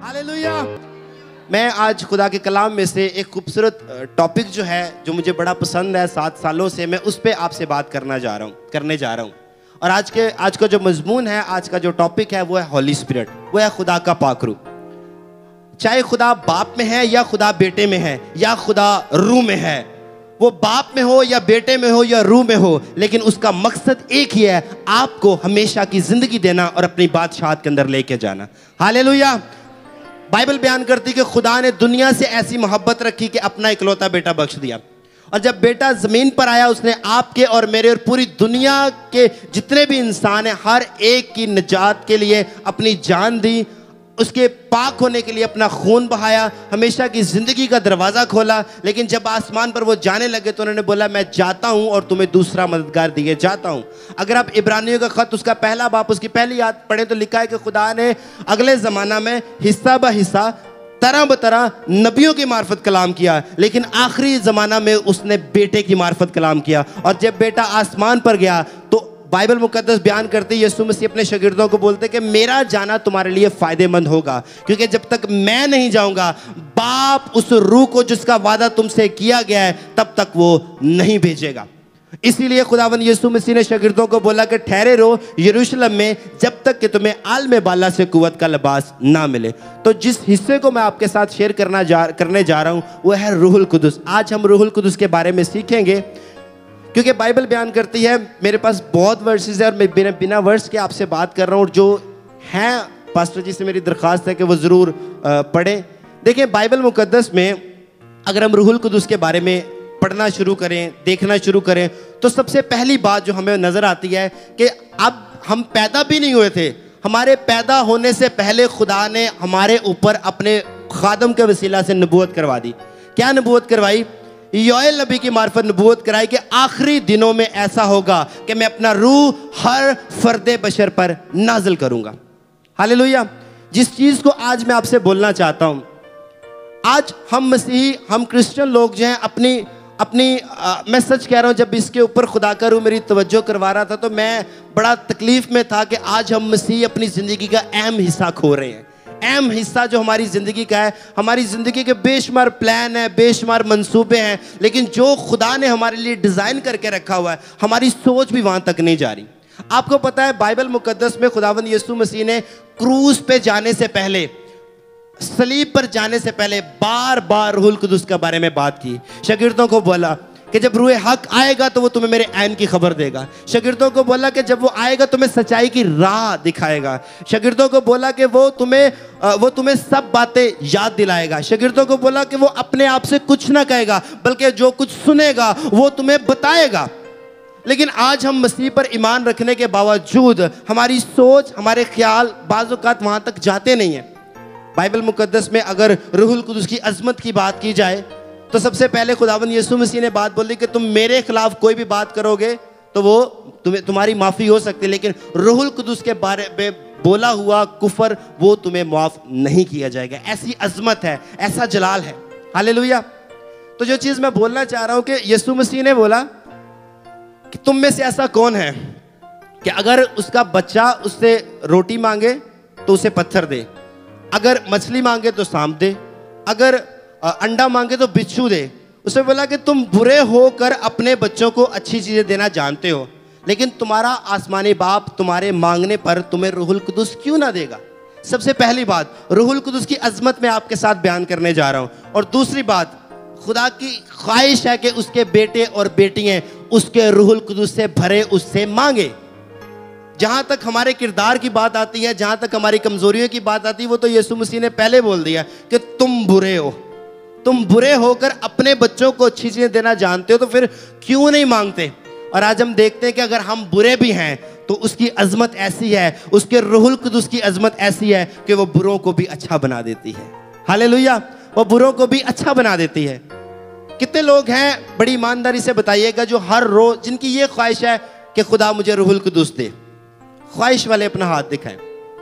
Hallelujah. मैं आज खुदा के कलाम में से एक खूबसूरत टॉपिक जो है, जो मुझे बड़ा पसंद है 7 सालों से, मैं उस पर आपसे बात करने जा रहा हूँ। और आज का जो मजमून है, आज का जो टॉपिक है, वो है हॉली स्पिरिट, वो है खुदा का पाक रूह। चाहे खुदा बाप में है या खुदा बेटे में है या खुदा रूह में है, वो बाप में हो या बेटे में हो या रूह में हो, लेकिन उसका मकसद एक ही है, आपको हमेशा की जिंदगी देना और अपनी बादशाहत के अंदर लेके जाना। हालेलुया। बाइबल बयान करती है कि खुदा ने दुनिया से ऐसी मोहब्बत रखी कि अपना इकलौता बेटा बख्श दिया। और जब बेटा जमीन पर आया, उसने आपके और मेरे और पूरी दुनिया के जितने भी इंसान हैं, हर एक की निजात के लिए अपनी जान दी, उसके पाक होने के लिए अपना खून बहाया, हमेशा की ज़िंदगी का दरवाज़ा खोला। लेकिन जब आसमान पर वो जाने लगे तो उन्होंने बोला, मैं जाता हूँ और तुम्हें दूसरा मददगार दिए जाता हूँ। अगर आप इब्रानियों का ख़त उसका पहला बाप उसकी पहली आयत पढ़े तो लिखा है कि खुदा ने अगले ज़माना में हिस्सा ब हिस्सा, तरह ब तरह नबियों की मार्फत कलाम किया, लेकिन आखिरी ज़माना में उसने बेटे की मार्फत कलाम किया। और जब बेटा आसमान पर गया तो बाइबल मुकद्दस बयान करते, यीशु मसीह अपने शागिर्दों को बोलते कि मेरा जाना तुम्हारे लिए फ़ायदेमंद होगा, क्योंकि जब तक मैं नहीं जाऊंगा, बाप उस रूह को जिसका वादा तुमसे किया गया है तब तक वो नहीं भेजेगा। इसीलिए खुदावंद यीशु मसीह ने शागिर्दों को बोला कि ठहरे रहो यरूशलेम में जब तक कि तुम्हें आलम बाला से कुव्वत का लिबास ना मिले। तो जिस हिस्से को मैं आपके साथ शेयर करने जा रहा हूँ वो है रूहुल कुदुस। आज हम रूहुल कुदुस के बारे में सीखेंगे, क्योंकि बाइबल बयान करती है, मेरे पास बहुत वर्सेस है और मैं बिना वर्स के आपसे बात कर रहा हूँ। और जो हैं पास्टर जी से मेरी दरख्वास्त है कि वो ज़रूर पढ़ें। देखिए, बाइबल मुकद्दस में अगर हम रूहुल कुदुस के बारे में पढ़ना शुरू करें, देखना शुरू करें, तो सबसे पहली बात जो हमें नज़र आती है कि अब हम पैदा भी नहीं हुए थे, हमारे पैदा होने से पहले खुदा ने हमारे ऊपर अपने खादम के वसीला से नबूवत करवा दी। क्या नबूवत करवाई? योएल नबी की मार्फत नबूवत कराई कि आखिरी दिनों में ऐसा होगा कि मैं अपना रूह हर फर्दे बशर पर नाजिल करूंगा। हालेलुया। जिस चीज़ को आज मैं आपसे बोलना चाहता हूं, आज हम मसीही, हम क्रिश्चियन लोग जो हैं, अपनी मैं सच कह रहा हूं, जब इसके ऊपर खुदा का रूह मेरी तवज्जो करवा रहा था तो मैं बड़ा तकलीफ में था कि आज हम मसीही अपनी ज़िंदगी का अहम हिस्सा खो रहे हैं। अहम हिस्सा जो हमारी ज़िंदगी का है, हमारी ज़िंदगी के बेशुमार प्लान है, बेशुमार मंसूबे हैं, लेकिन जो खुदा ने हमारे लिए डिज़ाइन करके रखा हुआ है, हमारी सोच भी वहाँ तक नहीं जा रही। आपको पता है, बाइबल मुकद्दस में खुदावंद यीशु मसीह ने क्रूस पे जाने से पहले, सलीब पर जाने से पहले बार बार रूहुल कुदुस के बारे में बात की। शागिर्दों को बोला कि जब रूह हक आएगा तो वो तुम्हें मेरे ऐन की खबर देगा। शागिर्दों को बोला कि जब वो आएगा तुम्हें सच्चाई की राह दिखाएगा। शागिर्दों को बोला कि वो तुम्हें सब बातें याद दिलाएगा। शागिर्दों को बोला कि वो अपने आप से कुछ ना कहेगा, बल्कि जो कुछ सुनेगा वो तुम्हें बताएगा। लेकिन आज हम मसीह पर ईमान रखने के बावजूद हमारी सोच, हमारे ख्याल बाज़ औक़ात वहाँ तक जाते नहीं हैं। बाइबल मुकद्दस में अगर रूहुल कुदुस की अज़मत की बात की जाए तो सबसे पहले खुदावंद यीशु मसीह ने बात बोली कि तुम मेरे खिलाफ कोई भी बात करोगे तो वो तुम्हारी माफ़ी हो सकती है, लेकिन रूहुल कुदुस के बारे में बोला हुआ कुफर वो तुम्हें माफ़ नहीं किया जाएगा। ऐसी अज़मत है, ऐसा जलाल है। हालेलुया। तो जो चीज़ मैं बोलना चाह रहा हूँ कि यीशु मसीह ने बोला कि तुम में से ऐसा कौन है कि अगर उसका बच्चा उससे रोटी मांगे तो उसे पत्थर दे, अगर मछली मांगे तो सांप दे, अगर अंडा मांगे तो बिच्छू दे। उसने बोला कि तुम बुरे होकर अपने बच्चों को अच्छी चीज़ें देना जानते हो, लेकिन तुम्हारा आसमानी बाप तुम्हारे मांगने पर तुम्हें रूहुल कुदुस क्यों ना देगा। सबसे पहली बात, रूहुल कुदुस की अज़मत मैं आपके साथ बयान करने जा रहा हूँ। और दूसरी बात, खुदा की ख्वाहिश है कि उसके बेटे और बेटियाँ उसके रूहुल कुदुस से भरे उससे मांगे। जहाँ तक हमारे किरदार की बात आती है, जहाँ तक हमारी कमज़ोरियों की बात आती है, वो तो यीशु मसीह ने पहले बोल दिया कि तुम बुरे हो। तुम बुरे होकर अपने बच्चों को अच्छी चीज़ें देना जानते हो, तो फिर क्यों नहीं मांगते। और आज हम देखते हैं कि अगर हम बुरे भी हैं तो उसकी अज़मत ऐसी है, उसके रूहुल कुदुस की अज़मत ऐसी है कि वो बुरों को भी अच्छा बना देती है। हालेलुया। वो बुरों को भी अच्छा बना देती है। कितने लोग हैं, बड़ी ईमानदारी से बताइएगा, जो हर रोज़, जिनकी ये ख्वाहिश है कि खुदा मुझे रूहुल कुदुस दे। ख्वाहिश वाले अपना हाथ दिखाएं।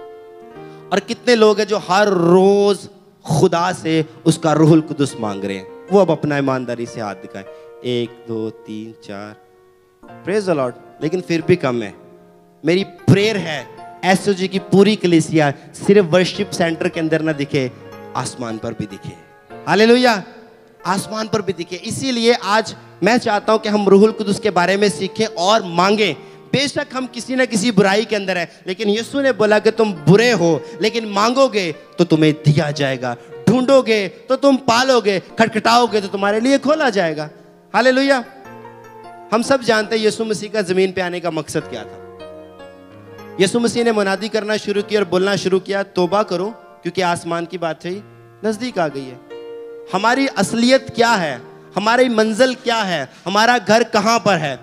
और कितने लोग हैं जो हर रोज़ खुदा से उसका रूहुल कुदुस मांग रहे हैं? वो अब अपना ईमानदारी से हाथ दिखाएं। 1 2 3 4, प्रेज़ द लॉर्ड। लेकिन फिर भी कम है। मेरी प्रेयर है एसओजी की पूरी कलीसिया सिर्फ वर्शिप सेंटर के अंदर ना दिखे, आसमान पर भी दिखे। हालेलुया, आसमान पर भी दिखे। इसीलिए आज मैं चाहता हूं कि हम रूहुल कुदुस के बारे में सीखें और मांगें। बेशक हम किसी ना किसी बुराई के अंदर है, लेकिन यीशु ने बोला कि तुम बुरे हो, लेकिन मांगोगे तो तुम्हें दिया जाएगा, ढूंढोगे तो तुम पालोगे, खटखटाओगे तो तुम्हारे लिए खोला जाएगा। हालेलुया। हम सब जानते हैं यीशु मसीह का जमीन पे आने का मकसद क्या था। यीशु मसीह ने मुनादी करना शुरू की और बोलना शुरू किया, तौबा करो क्योंकि आसमान की बादशाही नजदीक आ गई है। हमारी असलियत क्या है, हमारी मंजिल क्या है, हमारा घर कहां पर है?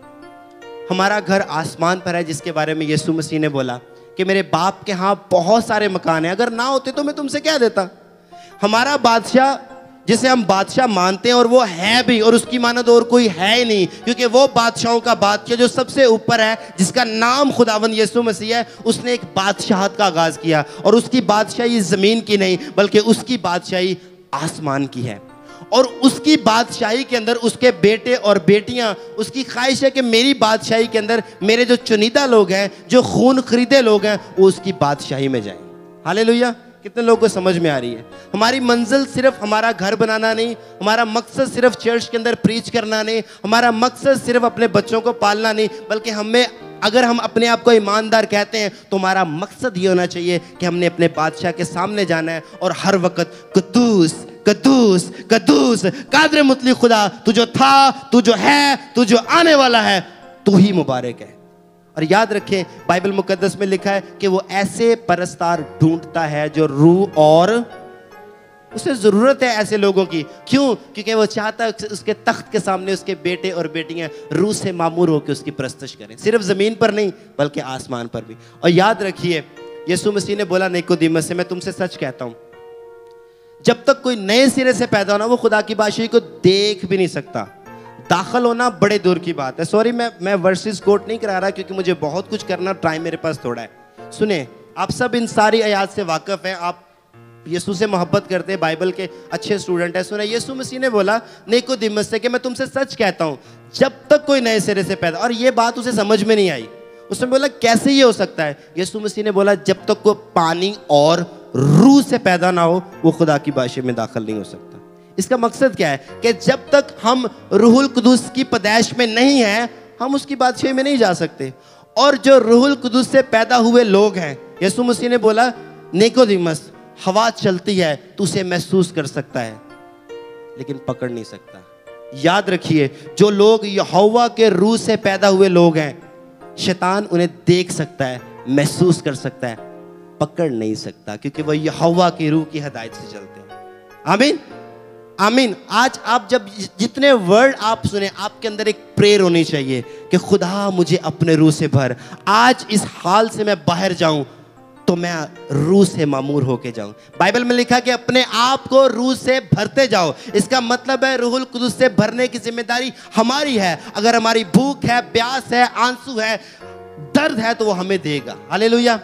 हमारा घर आसमान पर है, जिसके बारे में यीशु मसीह ने बोला कि मेरे बाप के यहां बहुत सारे मकान हैं, अगर ना होते तो मैं तुमसे क्या देता। हमारा बादशाह जिसे हम बादशाह मानते हैं, और वो है भी, और उसकी मानद और कोई है ही नहीं, क्योंकि वो बादशाहों का बादशाह जो सबसे ऊपर है, जिसका नाम खुदावंद यीशु मसीह है, उसने एक बादशाहत का आगाज किया। और उसकी बादशाही जमीन की नहीं, बल्कि उसकी बादशाही आसमान की है। और उसकी बादशाही के अंदर उसके बेटे और बेटियां, उसकी ख्वाहिश है कि मेरी बादशाही के अंदर मेरे जो चुनिंदा लोग हैं, जो खून खरीदे लोग हैं, वो उसकी बादशाही में जाएं। हालेलुया। कितने लोगों को समझ में आ रही है? हमारी मंजिल सिर्फ हमारा घर बनाना नहीं, हमारा मकसद सिर्फ चर्च के अंदर प्रीच करना नहीं, हमारा मकसद सिर्फ अपने बच्चों को पालना नहीं, बल्कि हमें, अगर हम अपने आप को ईमानदार कहते हैं, तो हमारा मकसद ये होना चाहिए कि हमने अपने बादशाह के सामने जाना है और हर वक्त कद्दूस कद्दूस कद्दूस कादर मुतलक खुदा, तू जो था, तू जो है, तू जो आने वाला है, तू ही मुबारक है। और याद रखें, बाइबल मुकद्दस में लिखा है कि वो ऐसे परस्तार ढूंढता है जो रूह, और उसे जरूरत है ऐसे लोगों की। क्यों? क्योंकि वो चाहता है उसके तख्त के सामने उसके बेटे और बेटियां रूह से मामूर होकर उसकी परस्तश करें, सिर्फ जमीन पर नहीं बल्कि आसमान पर भी। और याद रखिए, यीशु मसीह ने बोला निकोदेमस से, मैं तुमसे सच कहता हूं, जब तक कोई नए सिरे से पैदा होना, वो खुदा की बादशाही को देख भी नहीं सकता। दाखिल होना बड़े दूर की बात है। सॉरी, मैं वर्सेस कोट नहीं करा रहा, क्योंकि मुझे बहुत कुछ करना, टाइम मेरे पास थोड़ा है। सुने, आप सब इन सारी आयात से वाकिफ हैं, आप यीशु से मोहब्बत करते हैं, बाइबल के अच्छे स्टूडेंट हैं। सुने, यीशु मसीह ने बोला निकोदेमस से कि मैं तुमसे सच कहता हूं, जब तक कोई नए सिरे से पैदा, और ये बात उसे समझ में नहीं आई। उसने बोला कैसे ये हो सकता है? यीशु मसीह ने बोला जब तक कोई पानी और रूह से पैदा ना हो, वो खुदा की बादशाही में दाखिल नहीं हो सकता। इसका मकसद क्या है? कि जब तक हम रूहुल कुदूस की पैदाइश में नहीं है, हम उसकी बादशाही में नहीं जा सकते। और जो रूहुल कुदूस से पैदा हुए लोग हैं, यीशु मसीह ने बोला निकोदेमस, हवा चलती है तो उसे महसूस कर सकता है, लेकिन पकड़ नहीं सकता। याद रखिए, जो लोग यहोवा के रूह से पैदा हुए लोग हैं, शैतान उन्हें देख सकता है, महसूस कर सकता है, पकड़ नहीं सकता, क्योंकि वह यहोवा की रूह की हिदायत से चलते हैं। आमीन, आमीन। आज आप जब जितने वर्ड आप सुने, आपके अंदर एक प्रेयर होनी चाहिए कि खुदा मुझे अपने रूह से भर। आज इस हाल से मैं बाहर जाऊं तो मैं रूह से मामूर होके जाऊं। बाइबल में लिखा कि अपने आप को रूह से भरते जाओ। इसका मतलब है रूहुल कुदूस से भरने की जिम्मेदारी हमारी है। अगर हमारी भूख है, प्यास है, आंसू है, दर्द है, तो वो हमें देगा। हालेलुया।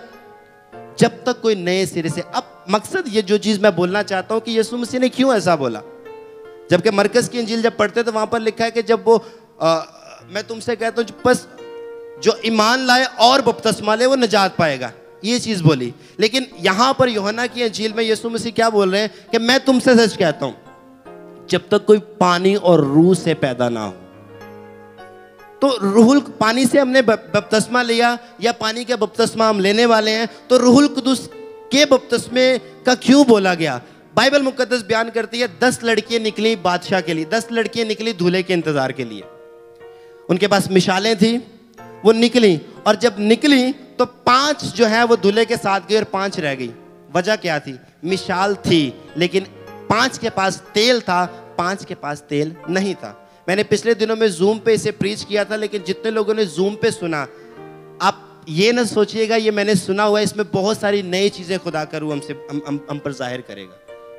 जब तक कोई नए सिरे से, अब मकसद ये जो चीज मैं बोलना चाहता हूं कि यीशु मसीह ने क्यों ऐसा बोला, जबकि मरकज की इंजील जब पढ़ते तो वहां पर लिखा है कि जब वो मैं तुमसे कहता हूं बस जो ईमान लाए और बपतिस्मा ले वो निजात पाएगा, ये चीज बोली। लेकिन यहां पर यूहन्ना की इंजील में यीशु मसीह क्या बोल रहे हैं कि मैं तुमसे सच कहता हूं, जब तक कोई पानी और रूह से पैदा ना हो। तो रूहुल, पानी से हमने बपतिस्मा लिया या पानी का बपतिस्मा हम लेने वाले हैं, तो रूहुल कुदूस के बपतिस्मे का क्यों बोला गया? बाइबल मुकद्दस बयान करती है 10 लड़कियां निकली बादशाह के लिए, 10 लड़कियां निकली दूल्हे के इंतजार के लिए। उनके पास मिशालें थी, वो निकली, और जब निकली तो 5 जो है वो दूल्हे के साथ गई और 5 रह गई। वजह क्या थी? मिशाल थी, लेकिन 5 के पास तेल था, 5 के पास तेल नहीं था। मैंने पिछले दिनों में जूम पे इसे प्रीच किया था, लेकिन जितने लोगों ने जूम पे सुना, आप ये ना सोचिएगा ये मैंने सुना हुआ है, इसमें बहुत सारी नई चीजें खुदा का रूह हमसे हम पर जाहिर करेगा।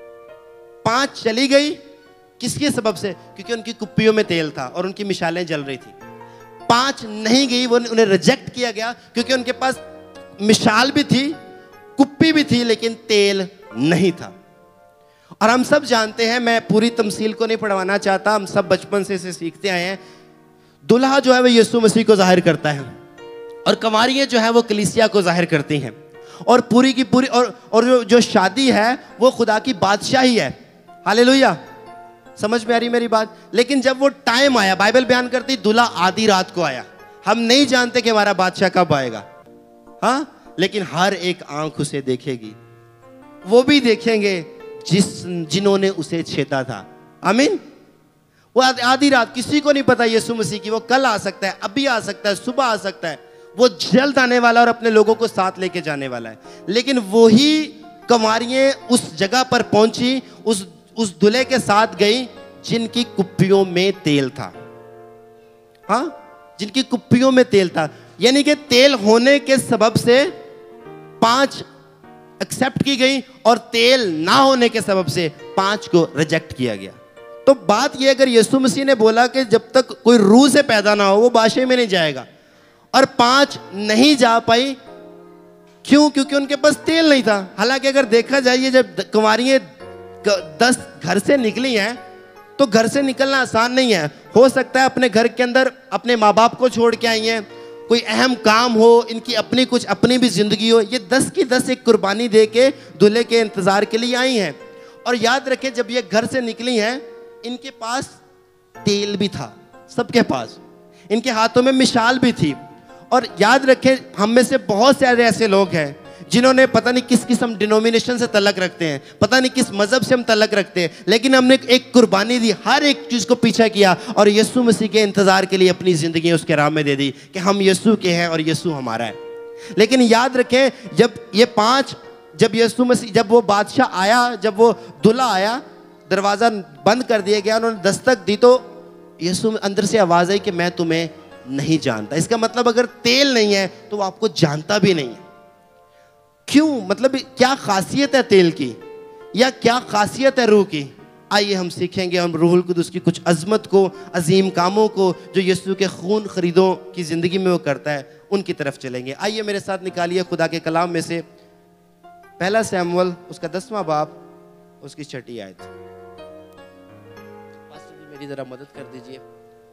5 चली गई, किसके सबब से? क्योंकि उनकी कुप्पियों में तेल था और उनकी मिशालें जल रही थी। 5 नहीं गई, वो उन्हें रिजेक्ट किया गया, क्योंकि उनके पास मिशाल भी थी, कुप्पी भी थी, लेकिन तेल नहीं था। और हम सब जानते हैं, मैं पूरी तमसील को नहीं पढ़वाना चाहता, हम सब बचपन से इसे सीखते आए हैं, दुल्हा जो है वो यीशु मसीह को जाहिर करता है। और कंवारियां जो है वो कलीसिया को जाहिर करती हैं, और पूरी की पूरी और जो शादी है वो खुदा की बादशाही है। हालेलुया, समझ में आ रही मेरी बात? लेकिन जब वो टाइम आया, बाइबल बयान करती दूल्हा आधी रात को आया। हम नहीं जानते कि हमारा बादशाह कब आएगा, हाँ, लेकिन हर एक आंख उसे देखेगी। वो भी देखेंगे जिन्होंने उसे छेदा था। आमीन। वो आधी रात, किसी को नहीं पता यीशु मसीह की, वो कल आ सकता है, अभी आ सकता है, सुबह आ सकता है, वो जल्द आने वाला और अपने लोगों को साथ लेके जाने वाला है। लेकिन वही कंवारियां उस जगह पर पहुंची, उस दूल्हे के साथ गई जिनकी कुप्पियों में तेल था। हाँ, जिनकी कुप्पियों में तेल था, यानी कि तेल होने के सबब से 5 एक्सेप्ट की गई और तेल ना होने के सबब से 5 को रिजेक्ट किया गया। तो बात यह, अगर यीशु मसीह ने बोला कि जब तक कोई रूह से पैदा ना हो वो बादशाह में नहीं जाएगा, और 5 नहीं जा पाई, क्यों? क्योंकि उनके पास तेल नहीं था। हालांकि अगर देखा जाए, जब कुंवारियां 10 घर से निकली हैं तो घर से निकलना आसान नहीं है। हो सकता है अपने घर के अंदर अपने माँ बाप को छोड़ के आई हैं, कोई अहम काम हो, इनकी अपनी भी जिंदगी हो, ये 10 की 10 एक कुर्बानी दे के दूल्हे के इंतजार के लिए आई हैं। और याद रखें, जब ये घर से निकली हैं इनके पास तेल भी था, सबके पास, इनके हाथों में मिशाल भी थी। और याद रखें, हम में से बहुत सारे ऐसे लोग हैं जिन्होंने पता नहीं किस किस्म डिनोमिनेशन से तलक रखते हैं, पता नहीं किस मजहब से हम तलक रखते हैं, लेकिन हमने एक कुर्बानी दी, हर एक चीज को पीछा किया और यीशु मसीह के इंतजार के लिए अपनी जिंदगी उसके राह में दे दी कि हम यीशु के हैं और यीशु हमारा है। लेकिन याद रखें, जब ये 5, जब यीशु मसीह, जब वो बादशाह आया, जब वो दूल्हा आया, दरवाजा बंद कर दिया गया, उन्होंने दस्तक दी तो यीशु अंदर से आवाज आई कि मैं तुम्हें नहीं जानता। इसका मतलब अगर तेल नहीं है तो वो आपको जानता भी नहीं है। क्यों? मतलब क्या खासियत है तेल की, या क्या खासियत है रूह की? आइए हम सीखेंगे, हम रूहुल कुदुस की कुछ अजमत को, अजीम कामों को जो यीशु के खून खरीदों की जिंदगी में वो करता है, उनकी तरफ चलेंगे। आइए मेरे साथ निकालिए खुदा के कलाम में से पहला शमूएल उसका 10वां बाब उसकी 6ठी आयत। पास्टर जी मेरी जरा मदद कर दीजिए।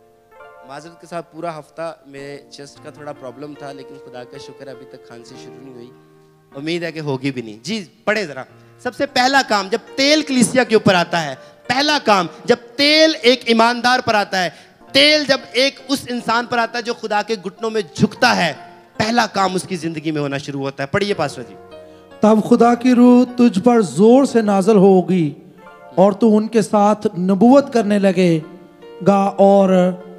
माजरत के साथ पूरा हफ्ता मेरे चेस्ट का थोड़ा प्रॉब्लम था, लेकिन खुदा का शुक्र अभी तक खांसी शुरू नहीं हुई, उम्मीद है कि होगी भी नहीं। जी पढ़े जरा। सबसे पहला काम जब तेल कलीसिया के ऊपर आता है, पहला काम जब तेल एक ईमानदार पर आता है, तेल जब एक उस इंसान पर आता है जो खुदा के घुटनों में झुकता है, पहला काम उसकी जिंदगी में होना शुरू होता है। पढ़िए पास्टर जी। तब खुदा की रूह तुझ पर जोर से नाज़िल होगी और तू उनके साथ नबूवत करने लगेगा और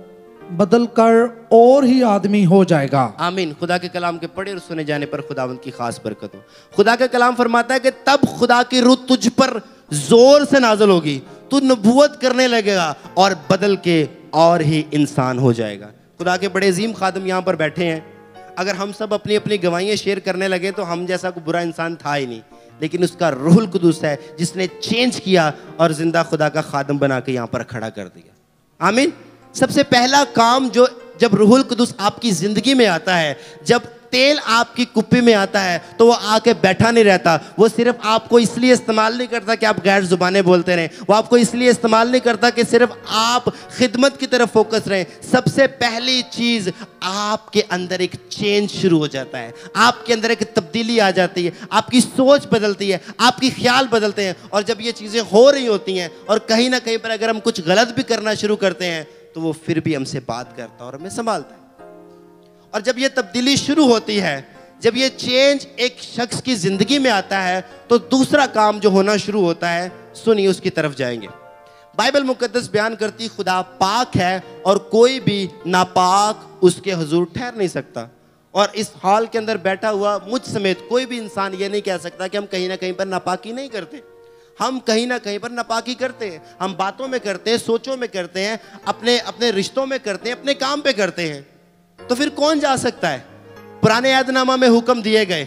बदल कर और ही आदमी हो जाएगा। आमीन। खुदा के कलाम के पढ़े और सुने जाने पर खुदावंद की खास बरकत हो। खुदा का कलाम फरमाता है कि तब खुदा की रूह तुझ पर जोर से नाज़िल होगी, तू नबूवत करने लगेगा और बदल के और ही इंसान हो जाएगा। खुदा के बड़े अजीम खादम यहाँ पर बैठे हैं। अगर हम सब अपनी अपनी गवाहियाँ शेयर करने लगे तो हम जैसा कोई बुरा इंसान था ही नहीं, लेकिन उसका रूहुल कुदुस है जिसने चेंज किया और जिंदा खुदा का खादम बना के यहाँ पर खड़ा कर दिया। आमीन। सबसे पहला काम जो जब रूहुल कुदुस आपकी जिंदगी में आता है, जब तेल आपकी कुप्पी में आता है, तो वो आके बैठा नहीं रहता। वो सिर्फ आपको इसलिए इस्तेमाल नहीं करता कि आप गैर जुबानें बोलते रहें, वो आपको इसलिए इस्तेमाल नहीं करता कि सिर्फ आप खिदमत की तरफ फोकस रहें। सबसे पहली चीज, आपके अंदर एक चेंज शुरू हो जाता है, आपके अंदर एक तब्दीली आ जाती है, आपकी सोच बदलती है, आपकी ख्याल बदलते हैं। और जब ये चीजें हो रही होती हैं और कहीं ना कहीं पर अगर हम कुछ गलत भी करना शुरू करते हैं तो वो फिर भी हमसे बात करता है और हमें संभालता है। और जब ये तब्दीली शुरू होती है, जब ये चेंज एक शख्स की जिंदगी में आता है, तो दूसरा काम जो होना शुरू होता है, सुनिए उसकी तरफ जाएंगे। बाइबल मुकद्दस बयान करती खुदा पाक है और कोई भी नापाक उसके हुजूर ठहर नहीं सकता। और इस हॉल के अंदर बैठा हुआ मुझ समेत कोई भी इंसान ये नहीं कह सकता कि हम कहीं ना कहीं पर नापाकी नहीं करते। हम कहीं ना कहीं पर नापाकी करते हैं, हम बातों में करते हैं, सोचों में करते हैं, अपने रिश्तों में करते हैं, अपने काम पे करते हैं। तो फिर कौन जा सकता है? पुराने यादनामा में हुक्म दिए गए,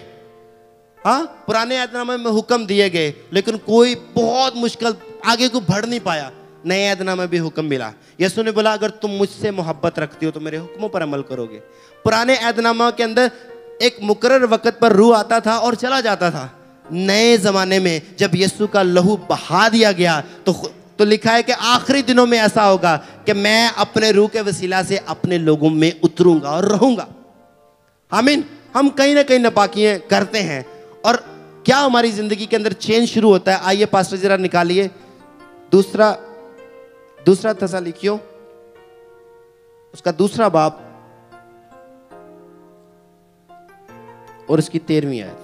हाँ पुराने यादनामा में हुक्म दिए गए, लेकिन कोई बहुत मुश्किल आगे को बढ़ नहीं पाया। नए यादनामा में भी हुक्म मिला। यीशु ने बोला अगर तुम मुझसे मोहब्बत रखती हो तो मेरे हुक्मों पर अमल करोगे। पुराने यादनामा के अंदर एक मुकर्रर वक्त पर रूह आता था और चला जाता था। नए जमाने में जब यीशु का लहू बहा दिया गया तो लिखा है कि आखिरी दिनों में ऐसा होगा कि मैं अपने रूह के वसीला से अपने लोगों में उतरूंगा और रहूंगा। आमीन। हम कहीं ना कहीं नापाकियां करते हैं और क्या हमारी जिंदगी के अंदर चेंज शुरू होता है। आइए पास्टर जरा निकालिए दूसरा थेसलोनिकियों उसका 2 बाब और उसकी 13वीं आयत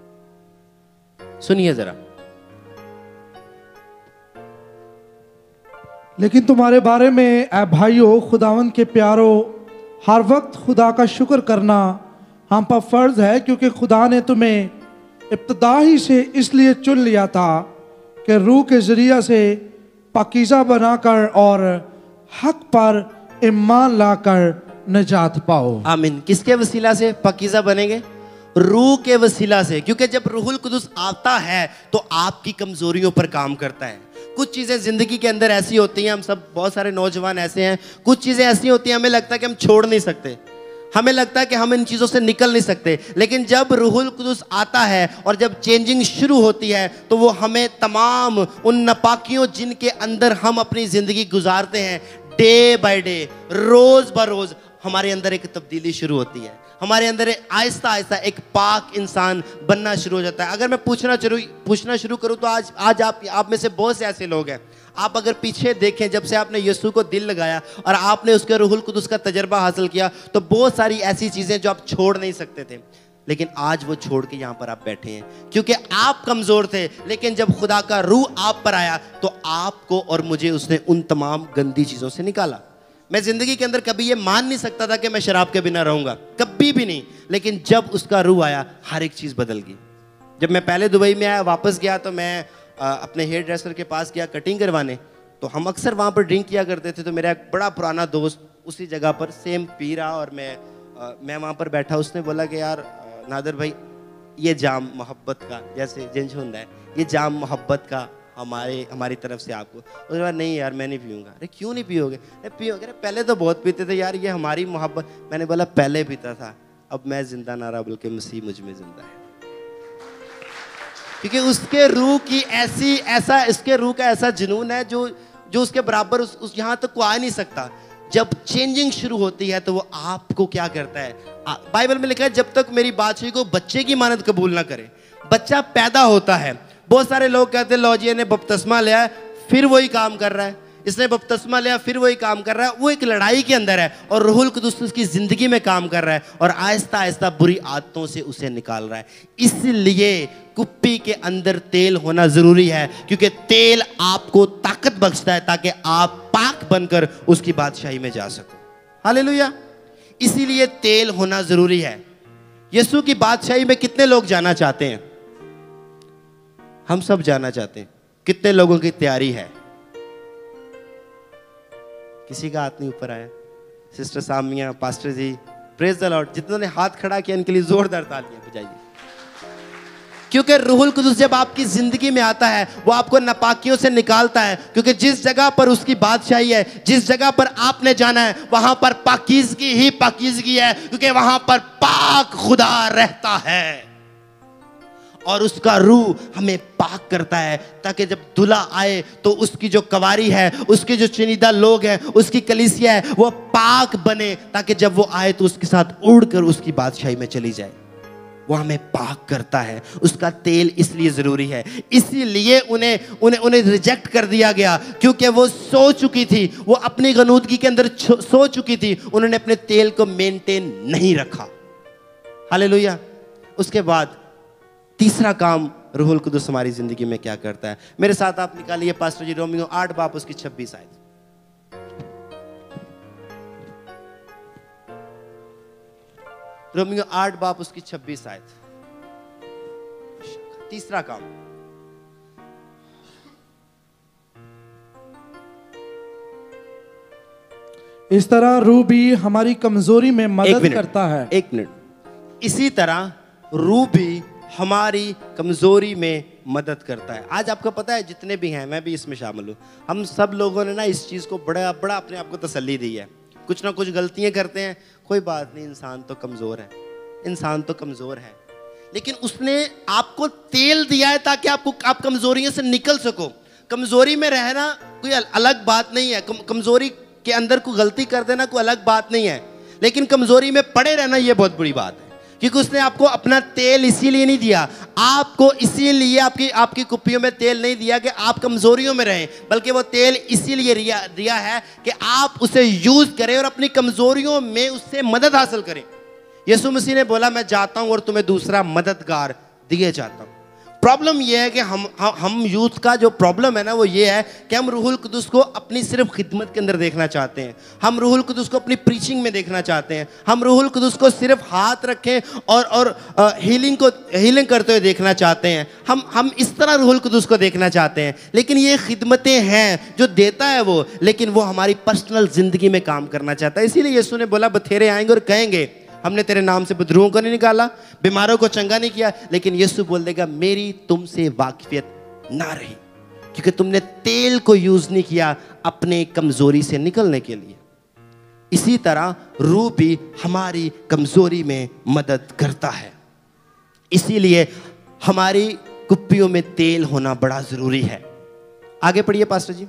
सुनिए जरा। लेकिन तुम्हारे बारे में ऐ भाइयों, खुदावंद के प्यारो, हर वक्त खुदा का शुक्र करना हम पर फर्ज है, क्योंकि खुदा ने तुम्हें इब्तदा ही से इसलिए चुन लिया था कि रूह के जरिया से पाकीज़ा बनाकर और हक पर ईमान लाकर निजात पाओ। आमीन। किसके वसीला से पाकीज़ा बनेंगे? रूह के वसीला से। क्योंकि जब रूहुल कुदुस आता है तो आपकी कमजोरियों पर काम करता है। कुछ चीज़ें ज़िंदगी के अंदर ऐसी होती हैं, हम सब बहुत सारे नौजवान ऐसे हैं, कुछ चीज़ें ऐसी होती हैं हमें लगता है कि हम छोड़ नहीं सकते, हमें लगता है कि हम इन चीज़ों से निकल नहीं सकते। लेकिन जब रूहुल कुदुस आता है और जब चेंजिंग शुरू होती है तो वो हमें तमाम उन नापाकियों जिनके अंदर हम अपनी ज़िंदगी गुजारते हैं, डे बाय डे, रोज़ ब रोज़ हमारे अंदर एक तब्दीली शुरू होती है। हमारे अंदर आहिस्ता आहिस्ता एक पाक इंसान बनना शुरू हो जाता है। अगर मैं पूछना शुरू करूं तो आज आप में से बहुत से ऐसे लोग हैं, आप अगर पीछे देखें, जब से आपने यीशु को दिल लगाया और आपने उसके रूहुल कुदुस का तजर्बा हासिल किया तो बहुत सारी ऐसी चीज़ें जो आप छोड़ नहीं सकते थे, लेकिन आज वो छोड़ के यहाँ पर आप बैठे हैं क्योंकि आप कमज़ोर थे। लेकिन जब खुदा का रूह आप पर आया तो आपको और मुझे उसने उन तमाम गंदी चीज़ों से निकाला। मैं ज़िंदगी के अंदर कभी ये मान नहीं सकता था कि मैं शराब के बिना रहूँगा, कभी भी नहीं। लेकिन जब उसका रूह आया हर एक चीज़ बदल गई। जब मैं पहले दुबई में आया, वापस गया तो मैं अपने हेयर ड्रेसर के पास गया कटिंग करवाने, तो हम अक्सर वहाँ पर ड्रिंक किया करते थे। तो मेरा एक बड़ा पुराना दोस्त उसी जगह पर सेम पी रहा और मैं वहाँ पर बैठा। उसने बोला कि यार नादर भाई, ये जाम मोहब्बत का, जैसे जिंज होता है, ये जाम मोहब्बत का हमारी तरफ से आपको। उसके बाद नहीं यार मैं नहीं पीऊँगा। अरे क्यों नहीं पियोगे? अरे पियोगे? अरे पहले तो बहुत पीते थे यार, ये हमारी मोहब्बत। मैंने बोला पहले पीता था, अब मैं जिंदा ना रहा बल्कि मसीह मुझ में जिंदा है। क्योंकि उसके रूह की इसके रूह का ऐसा जुनून है जो उसके बराबर उस यहाँ तक को आ नहीं सकता। जब चेंजिंग शुरू होती है तो वो आपको क्या करता है? बाइबल में लिखा है जब तक मेरी बादशाही को बच्चे की मानद कबूल ना करे। बच्चा पैदा होता है, बहुत सारे लोग कहते हैं लो जी ने बपतिस्मा लिया है फिर वही काम कर रहा है, इसने बपतिस्मा लिया फिर वही काम कर रहा है। वो एक लड़ाई के अंदर है और रूहुल कुदुस उसकी जिंदगी में काम कर रहा है और आहिस्ता आहिस्ता बुरी आदतों से उसे निकाल रहा है। इसलिए कुप्पी के अंदर तेल होना जरूरी है, क्योंकि तेल आपको ताकत बख्शता है ताकि आप पाक बनकर उसकी बादशाही में जा सको। हालेलुया। इसीलिए तेल होना जरूरी है। यीशु की बादशाही में कितने लोग जाना चाहते हैं? हम सब जाना चाहते हैं। कितने लोगों की तैयारी है? किसी का हाथ नहीं ऊपर आया। Sister Samia, pastor ji, praise the lord. जितनों ने हाथ खड़ा किया इनके लिए जोरदार तालियां बजाइए। क्योंकि रूहुल कुदुस जब आपकी जिंदगी में आता है वो आपको नापाकियों से निकालता है। क्योंकि जिस जगह पर उसकी बादशाही है, जिस जगह पर आपने जाना है, वहां पर पाकीज़गी ही पाकीज़गी है, क्योंकि वहां पर पाक खुदा रहता है और उसका रूह हमें पाक करता है ताकि जब दूल्हा आए तो उसकी जो कवारी है, उसके जो चुनिंदा लोग हैं, उसकी कलीसिया है, वो पाक बने ताकि जब वो आए तो उसके साथ उड़कर उसकी बादशाही में चली जाए। वो हमें पाक करता है। उसका तेल इसलिए जरूरी है। इसीलिए उन्हें रिजेक्ट कर दिया गया क्योंकि वो सो चुकी थी, वो अपनी गनूदगी के अंदर सो चुकी थी। उन्होंने अपने तेल को मेंटेन नहीं रखा। हालेलुया। उसके बाद तीसरा काम रूहुल कुदुस हमारी जिंदगी में क्या करता है? मेरे साथ आप निकालिए पास्टर जी रोमियो 8 बाब उसकी 26 आयत। रोमियो 8 बाब उसकी 26 आयत। तीसरा काम, इस तरह रूह भी हमारी कमजोरी में मदद करता है। एक मिनट। इसी तरह रूह भी हमारी कमजोरी में मदद करता है। आज आपको पता है जितने भी हैं, मैं भी इसमें शामिल हूँ, हम सब लोगों ने ना इस चीज़ को बड़ा अपने आप को तसल्ली दी है। कुछ ना कुछ गलतियाँ करते हैं, कोई बात नहीं, इंसान तो कमज़ोर है, इंसान तो कमज़ोर है। लेकिन उसने आपको तेल दिया है ताकि आप कमज़ोरियों से निकल सको। कमज़ोरी में रहना कोई अलग बात नहीं है, कमज़ोरी के अंदर कोई गलती कर देना कोई अलग बात नहीं है, लेकिन कमज़ोरी में पड़े रहना ये बहुत बुरी बात है। क्योंकि उसने आपको अपना तेल इसीलिए नहीं दिया, आपको इसीलिए आपकी आपकी कुप्पियों में तेल नहीं दिया कि आप कमजोरियों में रहें, बल्कि वो तेल इसीलिए दिया है कि आप उसे यूज करें और अपनी कमजोरियों में उससे मदद हासिल करें। यीशु मसीह ने बोला मैं जाता हूं और तुम्हें दूसरा मददगार दिए जाता हूं। प्रॉब्लम यह है कि हम यूथ का जो प्रॉब्लम है ना, वो ये है कि हम रूहुल कुदुस को अपनी सिर्फ खिदमत के अंदर देखना चाहते हैं, हम रूहुल कुदुस को अपनी प्रीचिंग में देखना चाहते हैं, हम रूहुल कुदुस को सिर्फ हाथ रखें और हीलिंग करते हुए देखना चाहते हैं, हम इस तरह रूहुल कुदुस को देखना चाहते हैं। लेकिन ये खिदमतें हैं जो देता है वो, लेकिन वो हमारी पर्सनल जिंदगी में काम करना चाहता है। इसीलिए यीशु ने बोला बथेरे आएंगे और कहेंगे हमने तेरे नाम से बदरूहों को नहीं निकाला, बीमारों को चंगा नहीं किया, लेकिन यीशु बोल देगा मेरी तुमसे वाकिफियत ना रही, क्योंकि तुमने तेल को यूज नहीं किया अपने कमजोरी से निकलने के लिए। इसी तरह रूह भी हमारी कमजोरी में मदद करता है, इसीलिए हमारी कुप्पियों में तेल होना बड़ा जरूरी है। आगे पढ़िए पास्टर जी।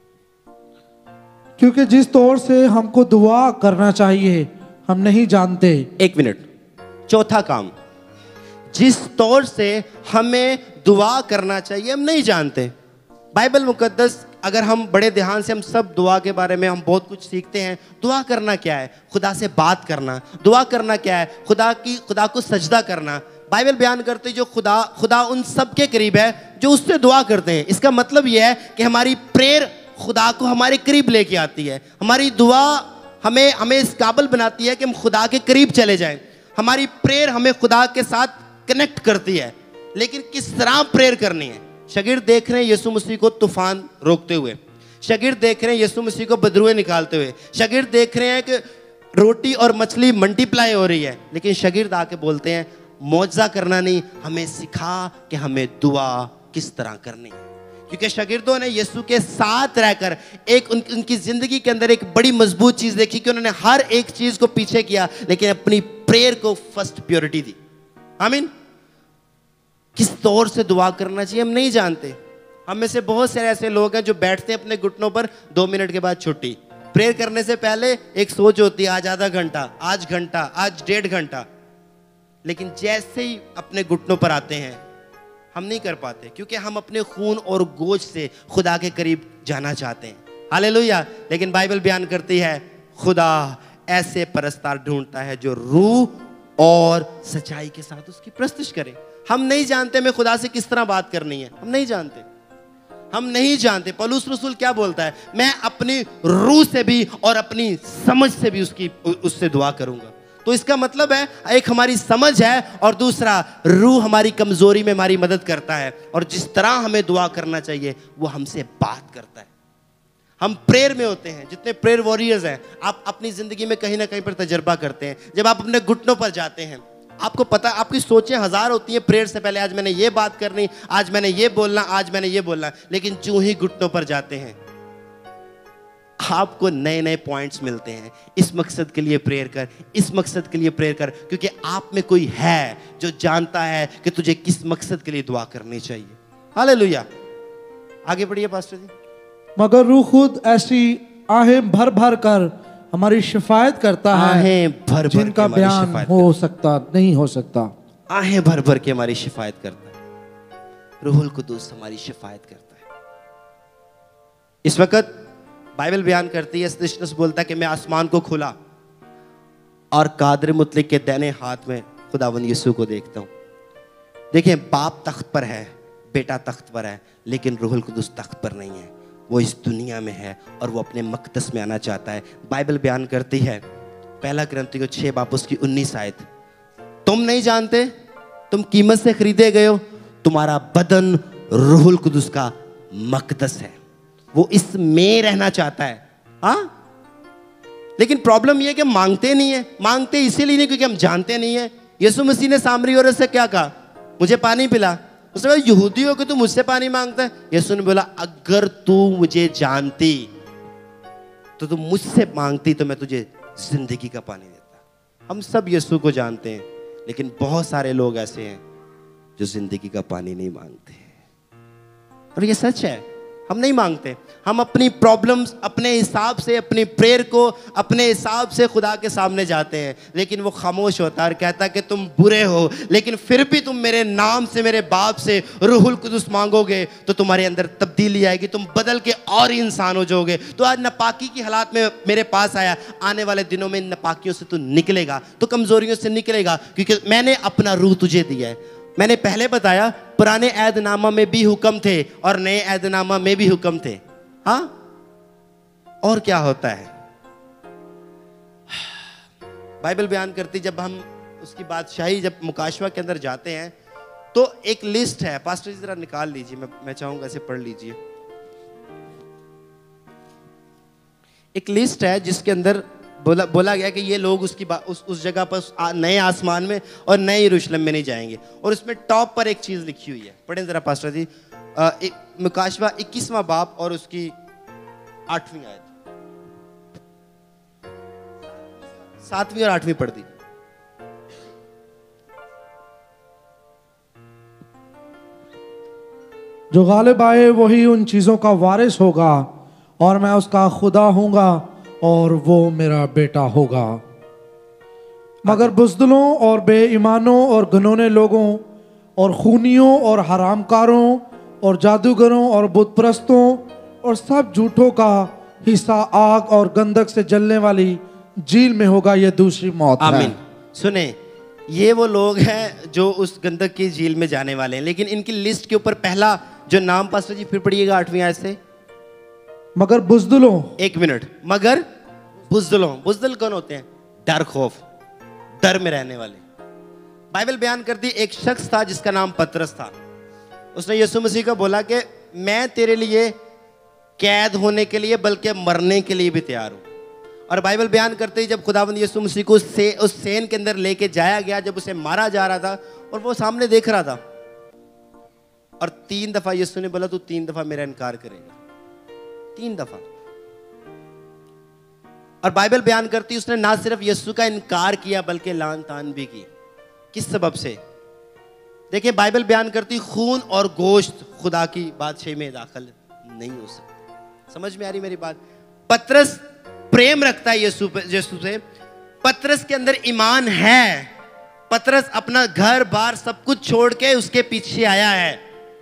क्योंकि जिस तौर से हमको दुआ करना चाहिए हम नहीं जानते। एक मिनट, चौथा काम, जिस तौर से हमें दुआ करना चाहिए हम नहीं जानते। बाइबल मुकद्दस अगर हम बड़े ध्यान से, हम सब दुआ के बारे में हम बहुत कुछ सीखते हैं। दुआ करना क्या है? खुदा से बात करना। दुआ करना क्या है? खुदा को सजदा करना। बाइबल बयान करते जो खुदा उन सब के करीब है जो उससे दुआ करते हैं। इसका मतलब यह है कि हमारी प्रेयर खुदा को हमारे करीब लेके आती है। हमारी दुआ हमें इस काबिल बनाती है कि हम खुदा के करीब चले जाएं। हमारी प्रेयर हमें खुदा के साथ कनेक्ट करती है। लेकिन किस तरह प्रेयर करनी है? शागिर्द देख रहे हैं यीशु मसीह को तूफान रोकते हुए, शागिर्द देख रहे हैं यीशु मसीह को बदरुएं निकालते हुए, शागिर्द देख रहे हैं कि रोटी और मछली मल्टीप्लाई हो रही है, लेकिन शागिर्द आके बोलते हैं मौजज़ा करना नहीं, हमें सिखा कि हमें दुआ किस तरह करनी है। क्योंकि शागिर्दों ने यीशु के साथ रहकर एक उनकी जिंदगी के अंदर एक बड़ी मजबूत चीज देखी कि उन्होंने हर एक चीज को पीछे किया, लेकिन अपनी प्रेयर को फर्स्ट प्योरिटी दी। आमीन। किस तौर से दुआ करना चाहिए हम नहीं जानते। हम में से बहुत सारे ऐसे लोग हैं जो बैठते हैं अपने घुटनों पर, 2 मिनट के बाद छुट्टी। प्रेयर करने से पहले एक सोच होती है, आज आधा घंटा, आज घंटा, आज 1.5 घंटा, लेकिन जैसे ही अपने घुटनों पर आते हैं हम नहीं कर पाते, क्योंकि हम अपने खून और गोश्त से खुदा के करीब जाना चाहते हैं। हालेलुया। लेकिन बाइबल बयान करती है खुदा ऐसे परस्तार ढूंढता है जो रूह और सच्चाई के साथ उसकी प्रस्तुत करे। हम नहीं जानते हमें खुदा से किस तरह बात करनी है, हम नहीं जानते। पौलुस रसूल क्या बोलता है? मैं अपनी रूह से भी और अपनी समझ से भी उससे दुआ करूंगा। तो इसका मतलब है एक हमारी समझ है और दूसरा रूह हमारी कमजोरी में हमारी मदद करता है, और जिस तरह हमें दुआ करना चाहिए वो हमसे बात करता है। हम प्रेयर में होते हैं, जितने प्रेयर वॉरियर्स हैं आप अपनी जिंदगी में कहीं ना कहीं पर तजर्बा करते हैं। जब आप अपने घुटनों पर जाते हैं आपको पता, आपकी सोचें हजार होती हैं प्रेयर से पहले, आज मैंने ये बात करनी, आज मैंने ये बोलना, आज मैंने ये बोलना, लेकिन जो ही घुटनों पर जाते हैं आपको नए नए पॉइंट्स मिलते हैं। इस मकसद के लिए प्रेयर कर, इस मकसद के लिए प्रेयर कर, क्योंकि आप में कोई है जो जानता है कि तुझे किस मकसद के लिए दुआ करनी चाहिए। हालेलुया। आगे बढ़िए पास्टर जी। मगर रूह खुद ऐसी आहें भर भर कर हमारी शिफायत करता है, आहें भर भर जिनका बयान नहीं हो सकता। आहें भर भर के हमारी शिफायत करता है। रूहुल कुदूस हमारी शिफायत करता है। इस वक्त बाइबल बयान करती है, स्तिशनस बोलता है कि मैं आसमान को खुला और कादर मुतलिक के दाहिने हाथ में खुदावंद यीशु को देखता हूं। देखें, बाप तख्त पर है, बेटा तख्त पर है, लेकिन रूहुल कुदूस तख्त पर नहीं है। वो इस दुनिया में है और वो अपने मकदस में आना चाहता है। बाइबल बयान करती है, 1 कुरिन्थियों 6 बाब उसकी 19 आयत, तुम नहीं जानते तुम कीमत से खरीदे गए हो, तुम्हारा बदन रूहुल कुदूस का मकदस है। वो इसमें रहना चाहता है। हाँ, लेकिन प्रॉब्लम ये है कि मांगते नहीं है। मांगते इसीलिए नहीं क्योंकि हम जानते नहीं है। यीशु मसीह ने सामरी औरत से क्या कहा? मुझे पानी पिला। उसने कहा यहूदी हो कि तू मुझसे पानी मांगता है? यीशु ने बोला अगर तू मुझे जानती तो तू मुझसे मांगती तो मैं तुझे जिंदगी का पानी देता। हम सब यीशु को जानते हैं, लेकिन बहुत सारे लोग ऐसे हैं जो जिंदगी का पानी नहीं मांगते। और ये सच है। हम नहीं मांगते। हम अपनी प्रॉब्लम्स अपने हिसाब से, अपनी प्रेयर को अपने हिसाब से खुदा के सामने जाते हैं, लेकिन वो खामोश होता है और कहता है कि तुम बुरे हो, लेकिन फिर भी तुम मेरे नाम से, मेरे बाप से रूहुल कुदुस मांगोगे तो तुम्हारे अंदर तब्दीली आएगी, तुम बदल के और ही इंसान हो जाओगे। तो आज नापाकी की हालात में मेरे पास आया, आने वाले दिनों में इन नापाकियों से तू निकलेगा, तो कमजोरियों से निकलेगा, क्योंकि मैंने अपना रूह तुझे दिया है। मैंने पहले बताया पुराने ऐदनामा में भी हुक्म थे और नए ऐदनामा में भी हुक्म थे। हाँ, और क्या होता है? बाइबल बयान करती, जब हम उसकी बादशाही, जब मुकाशवा के अंदर जाते हैं तो एक लिस्ट है। पास्टर जी जरा निकाल लीजिए, मैं चाहूंगा इसे पढ़ लीजिए। एक लिस्ट है जिसके अंदर बोला गया कि ये लोग उस जगह पर नए आसमान में और नए यरूशलेम में नहीं जाएंगे, और उसमें टॉप पर एक चीज लिखी हुई है। पढ़ें जरा पास्टर जी, मुकाशवा 21वां बाब और उसकी 8वीं आयत, 7वीं और 8वीं पढ़ दी। जो गालिब आए वही उन चीजों का वारिस होगा, और मैं उसका खुदा हूंगा और वो मेरा बेटा होगा। मगर बुज़दिलों और बेईमानों और घिनौने लोगों और खूनियों और हरामकारों और जादूगरों और बुत परस्तों और सब झूठों का हिस्सा आग और गंधक से जलने वाली झील में होगा। यह दूसरी मौत है। आमीन। सुने, ये वो लोग हैं जो उस गंधक की झील में जाने वाले हैं, लेकिन इनकी लिस्ट के ऊपर पहला जो नाम, पास्टर जी फिर पढ़िएगा 8वीं आयत से। मगर बुज़दिलों, 1 मिनट, मगर बुज़दिलों, बुज़दिल कौन होते हैं? डर, खौफ, डर में रहने वाले। बाइबल बयान करती, एक शख्स था जिसका नाम पतरस था। उसने यीशु मसीह को बोला कि मैं तेरे लिए कैद होने के लिए बल्कि मरने के लिए भी तैयार हूं। और बाइबल बयान करते ही जब खुदावंद यीशु मसीह को उस सेन के अंदर लेके जाया गया, जब उसे मारा जा रहा था और वो सामने देख रहा था, और 3 दफा यीशु ने बोला तू 3 दफा मेरा इनकार करेगा, 3 दफा। और बाइबल बयान करती उसने ना सिर्फ यीशु का इनकार किया बल्कि लान तान भी की। किस सबब से? देखिए, बाइबल बयान करती खून और गोश्त खुदा की बादशाही में दाखिल नहीं हो सकते। समझ में आ रही मेरी बात? पतरस प्रेम रखता है यीशु से, पतरस के अंदर ईमान है, पतरस अपना घर बार सब कुछ छोड़ के उसके पीछे आया है।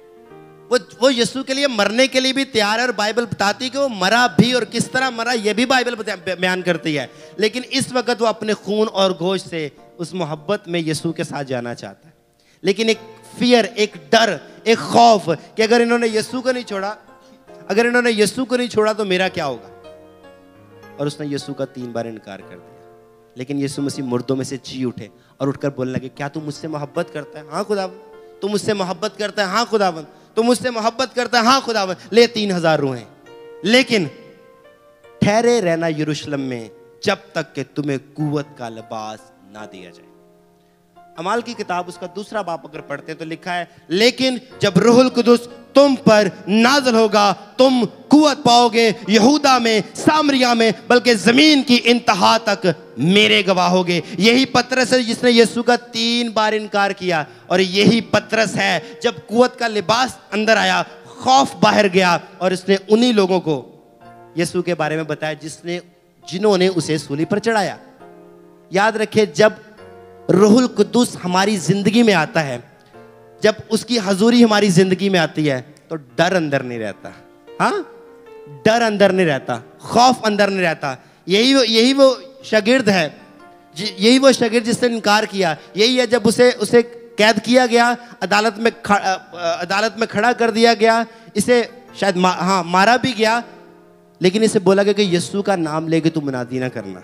वो यीशु के लिए मरने के लिए भी तैयार है, और बाइबल बताती है कि वो मरा भी, और किस तरह मरा ये भी बाइबल बयान करती है। लेकिन इस वक्त वो अपने खून और गोश्त से उस मोहब्बत में यीशु के साथ जाना चाहता है। लेकिन एक फियर, एक डर, एक खौफ कि अगर इन्होंने यीशु को नहीं छोड़ा, अगर इन्होंने यीशु को नहीं छोड़ा तो मेरा क्या होगा। और उसने यीशु का 3 बार इनकार कर दिया। लेकिन यीशु मसीह मुर्दों में से जी उठे और उठकर बोलने लगे, क्या तू मुझसे मोहब्बत करता है? हाँ खुदावंद। तू मुझसे मोहब्बत करता है? हाँ खुदावंद। तू मुझसे मोहब्बत करता है? हाँ खुदावंद। ले 3000 रूहें, लेकिन ठहरे रहना यरूशलेम में जब तक कि तुम्हें कुव्वत का लिबास ना दिया जाए। अमाल की किताब उसका 2 बाब अगर पढ़ते हैं तो लिखा है, लेकिन जब रूहुल कुदुस तुम पर नाज़िल होगा तुम कुव्वत पाओगे, यहूदा में, सामरिया में, बल्कि जमीन की इंतहा तक मेरे गवाह होगे। यही पतरस है जिसने यीशु का 3 बार इनकार किया, और यही पतरस है जब कुव्वत का लिबास अंदर आया, खौफ बाहर गया, और इसने उन्हीं लोगों को यीशु के बारे में बताया जिन्होंने उसे सूली पर चढ़ाया। याद रखिए, जब रूहुल कुद्दूस हमारी जिंदगी में आता है, जब उसकी हजूरी हमारी जिंदगी में आती है, तो डर अंदर नहीं रहता। हाँ, डर अंदर नहीं रहता, खौफ अंदर नहीं रहता। यही वो शागिर्द है, यही वो शागिर्द जिसने इनकार किया। यही है जब उसे कैद किया गया, अदालत में खड़ा कर दिया गया, इसे शायद मारा भी गया, लेकिन इसे बोला गया कि यीशु का नाम लेके तू मुनादी ना करना।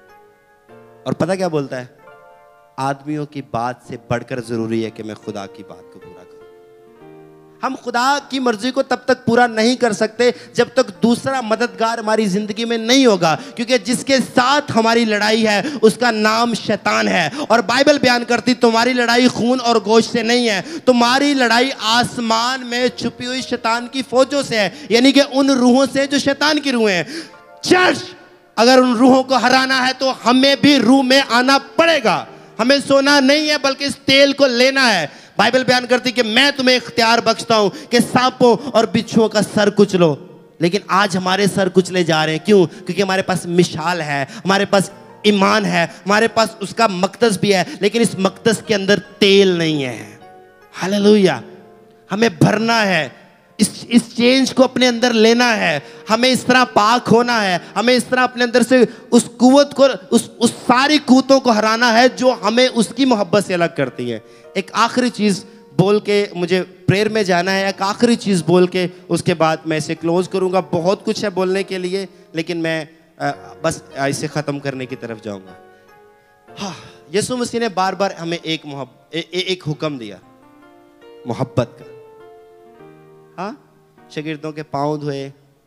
और पता क्या बोलता है? आदमियों की बात से बढ़कर जरूरी है कि मैं खुदा की बात को पूरा करूं। हम खुदा की मर्जी को तब तक पूरा नहीं कर सकते जब तक दूसरा मददगार हमारी जिंदगी में नहीं होगा, क्योंकि जिसके साथ हमारी लड़ाई है उसका नाम शैतान है। और बाइबल बयान करती तुम्हारी लड़ाई खून और गोश्त से नहीं है, तुम्हारी लड़ाई आसमान में छुपी हुई शैतान की फौजों से है, यानी कि उन रूहों से जो शैतान की रूहें हैं। चर्च, अगर उन रूहों को हराना है तो हमें भी रूह में आना पड़ेगा। हमें सोना नहीं है बल्कि इस तेल को लेना है। बाइबल बयान करती कि मैं तुम्हें इख्तियार बख्शता हूं कि सांपों और बिच्छुओं का सर कुचलो। लेकिन आज हमारे सर कुचले जा रहे हैं, क्यों? क्योंकि हमारे पास मिशाल है, हमारे पास ईमान है, हमारे पास उसका मकदस भी है, लेकिन इस मकदस के अंदर तेल नहीं है। हालेलुया। हमें भरना है, इस चेंज को अपने अंदर लेना है, हमें इस तरह पाक होना है, हमें इस तरह अपने अंदर से उस कुव्वत को, उस सारी कुव्वतों को हराना है जो हमें उसकी मोहब्बत से अलग करती है। एक आखिरी चीज बोल के मुझे प्रेयर में जाना है, एक आखिरी चीज बोल के उसके बाद मैं इसे क्लोज करूंगा। बहुत कुछ है बोलने के लिए, लेकिन मैं बस इसे खत्म करने की तरफ जाऊंगा। हाँ, यीशु मसीह ने बार बार हमें एक हुक्म दिया मोहब्बत का। हाँ, शागिर्दों के पांव धोए,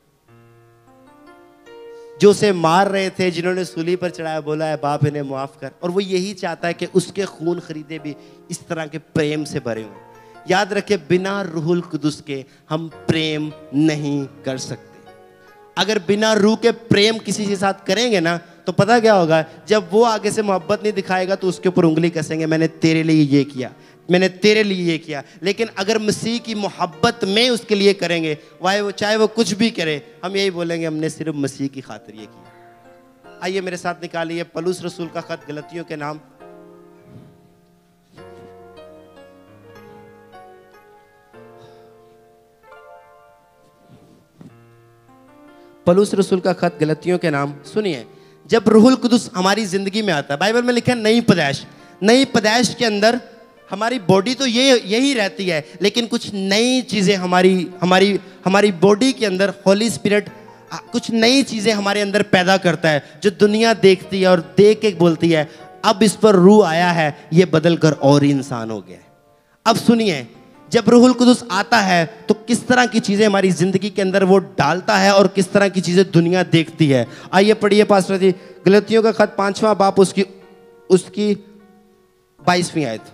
जो उसे मार रहे थे, जिन्होंने सूली पर चढ़ाया, बोला है बाप इन्हें माफ कर। और वो यही चाहता है कि उसके खून खरीदे भी इस तरह के प्रेम से भरे हों। याद रखे, बिना रूहुल कुदुस के हम प्रेम नहीं कर सकते। अगर बिना रूह के प्रेम किसी के साथ करेंगे ना, तो पता क्या होगा, जब वो आगे से मोहब्बत नहीं दिखाएगा तो उसके ऊपर उंगली कसेंगे, मैंने तेरे लिए ये किया, मैंने तेरे लिए ये किया। लेकिन अगर मसीह की मोहब्बत में उसके लिए करेंगे, चाहे वो कुछ भी करे, हम यही बोलेंगे हमने सिर्फ मसीह की खातिर ये किया। आइए मेरे साथ निकालिए पौलुस रसूल का खत गलतियों के नाम, पौलुस रसूल का खत गलतियों के नाम। सुनिए, जब रूहुल कुदुस हमारी जिंदगी में आता है, बाइबल में लिखा है नई पैदाइश। नई पैदाइश के अंदर हमारी बॉडी तो यही रहती है, लेकिन कुछ नई चीजें हमारी बॉडी के अंदर होली स्पिरिट कुछ नई चीजें हमारे अंदर पैदा करता है, जो दुनिया देखती है और देख के बोलती है अब इस पर रूह आया है, ये बदल कर और इंसान हो गया है। अब सुनिए, जब रूहुल कुदुस आता है तो किस तरह की चीजें हमारी जिंदगी के अंदर वो डालता है और किस तरह की चीजें दुनिया देखती है। आइए पढ़िए पास्टर जी, गलतियों का खत 5वां बाप उसकी 22वीं आयत।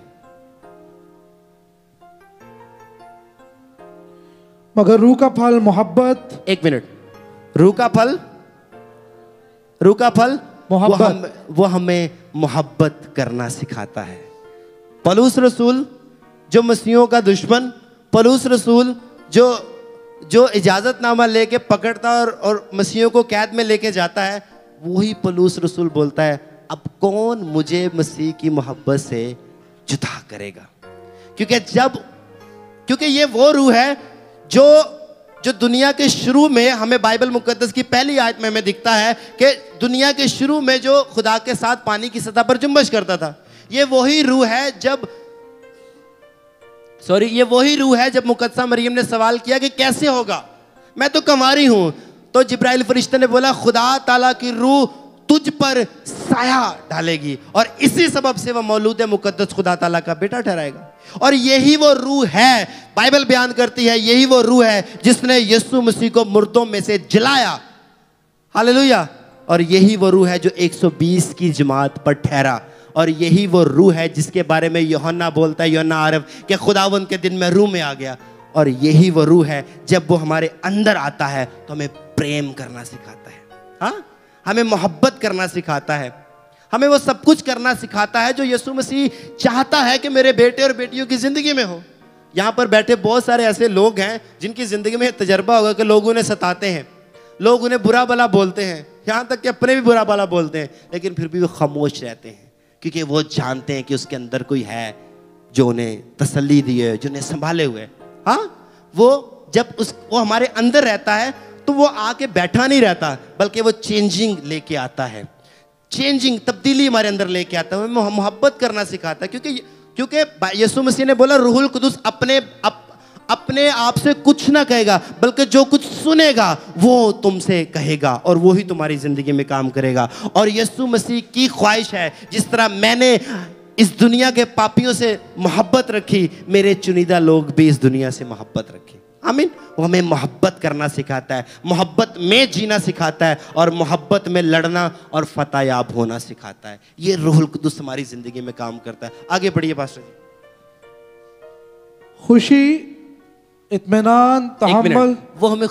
मगर रूह का फल मोहब्बत, एक मिनट, रूह का फल मोहब्बत, वो हमें मोहब्बत करना सिखाता है। पौलुस रसूल जो मसीहों का दुश्मन, पौलुस रसूल जो इजाजतनामा लेके पकड़ता और मसीहों को कैद में लेके जाता है, वही पौलुस रसूल बोलता है अब कौन मुझे मसीह की मोहब्बत से जुदा करेगा। क्योंकि ये वो रूह है जो दुनिया के शुरू में, हमें बाइबल मुकद्दस की पहली आयत में हमें दिखता है कि दुनिया के शुरू में जो खुदा के साथ पानी की सतह पर जुम्बश करता था, ये वही रूह है जब मुकद्दसा मरियम ने सवाल किया कि कैसे होगा, मैं तो कंवारी हूं। तो जिब्राइल फरिश्ते ने बोला खुदा ताला की रूह तुझ पर साया डालेगी और इसी सबब से वह मौलूद मुकद्दस खुदा ताला का बेटा ठहराएगा। और यही वो रूह है, बाइबल बयान करती है, यही वो रूह है जिसने यीशु मसीह को मुर्दों में से जलाया। हालेलुया। और यही वो रूह है जो 120 की जमात पर ठहरा। और यही वो रूह है जिसके बारे में यूहन्ना बोलता है, यूहन्ना आरफ, कि खुदावंद के दिन में रूह में आ गया। और यही वो रूह है जब वो हमारे अंदर आता है तो हमें प्रेम करना सिखाता है। हाँ, हमें मोहब्बत करना सिखाता है, हमें वो सब कुछ करना सिखाता है जो यीशु मसीह चाहता है कि मेरे बेटे और बेटियों की जिंदगी में हो। यहाँ पर बैठे बहुत सारे ऐसे लोग हैं जिनकी जिंदगी में तजर्बा होगा कि लोग उन्हें सताते हैं, लोग उन्हें बुरा भला बोलते हैं, यहाँ तक कि अपने भी बुरा भला बोलते हैं, लेकिन फिर भी वो खामोश रहते हैं क्योंकि वो जानते हैं कि उसके अंदर कोई है जो उन्हें तसल्ली दिए, जो उन्हें संभाले हुए। हाँ, वो जब वो हमारे अंदर रहता है तो वो आके बैठा नहीं रहता, बल्कि वो चेंजिंग लेके आता है, चेंजिंग तब्दीली हमारे अंदर लेके आता है, हमें मोहब्बत करना सिखाता है। क्योंकि यीशु मसीह ने बोला रूहुल कुदुस अपने आप से कुछ ना कहेगा, बल्कि जो कुछ सुनेगा वो तुमसे कहेगा और वो ही तुम्हारी जिंदगी में काम करेगा। और यीशु मसीह की ख्वाहिश है, जिस तरह मैंने इस दुनिया के पापियों से मोहब्बत रखी, मेरे चुनिंदा लोग भी इस दुनिया से मोहब्बत रखें। आमीन। वो हमें मोहब्बत करना सिखाता है, मोहब्बत में जीना सिखाता है और मोहब्बत में लड़ना और फतेहयाब होना सिखाता है। ये रूहुल कुदुस हमारी जिंदगी में काम करता है। आगे बढ़िए पास्टर जी। खुशी, इत्मीनान, तहम्मुल, वो हमें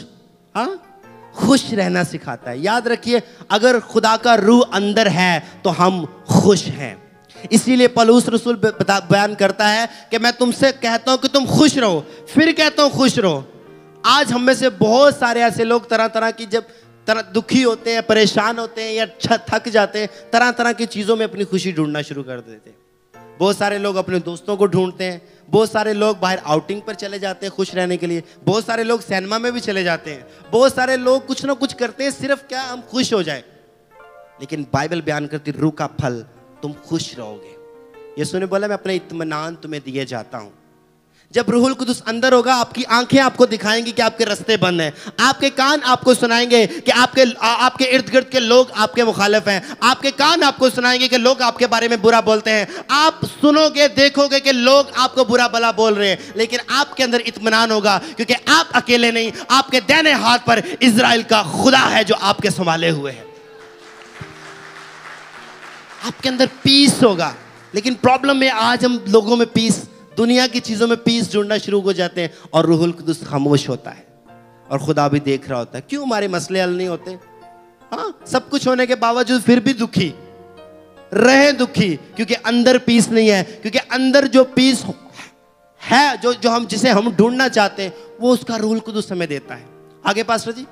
खुश रहना सिखाता है। याद रखिए, अगर खुदा का रूह अंदर है तो हम खुश हैं। इसीलिए पौलुस रसूल बयान करता है कि मैं तुमसे कहता हूं कि तुम खुश रहो, फिर कहता हूं खुश रहो। आज हम में से बहुत सारे ऐसे लोग तरह तरह की जब दुखी होते हैं, परेशान होते हैं या थक जाते हैं, तरह तरह की चीज़ों में अपनी खुशी ढूंढना शुरू कर देते हैं। बहुत सारे लोग अपने दोस्तों को ढूंढते हैं, बहुत सारे लोग बाहर आउटिंग पर चले जाते हैं खुश रहने के लिए, बहुत सारे लोग सिनेमा में भी चले जाते हैं, बहुत सारे लोग कुछ ना कुछ करते हैं सिर्फ क्या हम खुश हो जाए। लेकिन बाइबल बयान करती रूह का फल तुम खुश रहोगे। यीशु ने बोला मैं अपने इत्मीनान तुम्हें दिए जाता हूं। जब रूहुल कुदुस अंदर होगा, आपकी आंखें आपको दिखाएंगी कि आपके रास्ते बंद हैं, आपके कान आपको सुनाएंगे कि आपके इर्द गिर्द के लोग आपके मुखालिफ हैं, आपके कान आपको सुनाएंगे कि लोग आपके बारे में बुरा बोलते हैं, आप सुनोगे देखोगे कि लोग आपको बुरा भला बोल रहे हैं, लेकिन आपके अंदर इत्मीनान होगा क्योंकि आप अकेले नहीं, आपके दाहिने हाथ पर इज़राइल का खुदा है जो आपके संभाले हुए है। आपके अंदर पीस होगा। लेकिन प्रॉब्लम है आज हम लोगों में पीस, दुनिया की चीजों में पीस ढूंढना शुरू हो जाते हैं और रूहुल कुदुस खामोश होता है और खुदा भी देख रहा होता है। क्यों हमारे मसले हल नहीं होते? हाँ, सब कुछ होने के बावजूद फिर भी दुखी रहे, दुखी क्योंकि अंदर पीस नहीं है, क्योंकि अंदर जो पीस है, जो हम जिसे हम ढूंढना चाहते हैं, वो उसका रूहुल कुदुस हमें देता है। आगे पास्टर जी।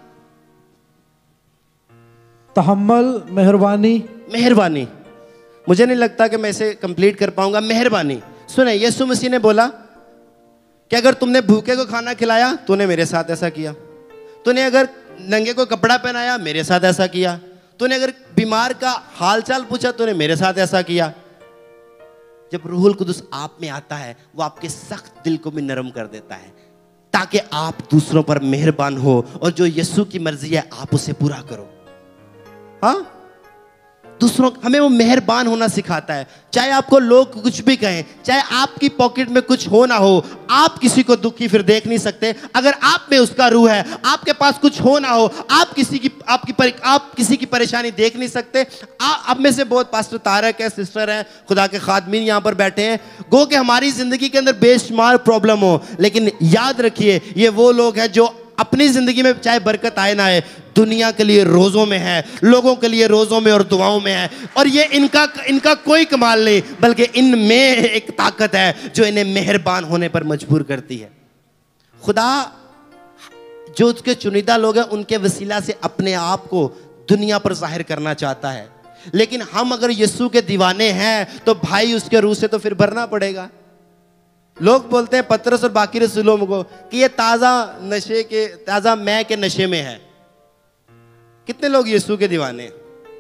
तहम्मुल, मेहरबानी। मेहरबानी, मुझे नहीं लगता कि मैं इसे कंप्लीट कर पाऊंगा। मेहरबानी सुने, यीशु मसीह ने बोला कि अगर तुमने भूखे को खाना खिलाया, तूने मेरे साथ ऐसा किया। तूने अगर नंगे को कपड़ा पहनाया, मेरे साथ ऐसा किया। तूने अगर बीमार का हालचाल पूछा, तूने मेरे साथ ऐसा किया। जब रूहुल कुदुस आप में आता है, वो आपके सख्त दिल को भी नरम कर देता है ताकि आप दूसरों पर मेहरबान हो और जो यीशु की मर्जी है आप उसे पूरा करो। हाँ, दूसरों हमें वो मेहरबान होना सिखाता है। चाहे आपको लोग कुछ भी कहें, चाहे आपकी पॉकेट में कुछ हो ना हो, आप किसी को दुखी फिर देख नहीं सकते। अगर आप में उसका रूह है, आपके पास कुछ हो ना हो, आप किसी की परेशानी देख नहीं सकते। अब में से बहुत पास्टर तारक है, सिस्टर है, खुदा के खादमीन यहाँ पर बैठे हैं, गो कि हमारी जिंदगी के अंदर बेशुमार प्रॉब्लम हो, लेकिन याद रखिए ये वो लोग हैं जो अपनी जिंदगी में चाहे बरकत आए ना आए, दुनिया के लिए रोज़ों में है, लोगों के लिए रोज़ों में और दुआओं में है। और ये इनका कोई कमाल नहीं, बल्कि इनमें एक ताकत है जो इन्हें मेहरबान होने पर मजबूर करती है। खुदा जो उसके चुनिंदा लोग हैं उनके वसीला से अपने आप को दुनिया पर जाहिर करना चाहता है। लेकिन हम अगर यीशु के दीवाने हैं तो भाई उसके रूह से तो फिर भरना पड़ेगा। लोग बोलते हैं पतरस और बाकी रसूलों को कि ये ताज़ा मैं के नशे में है। कितने लोग यीशु के दीवाने हैं?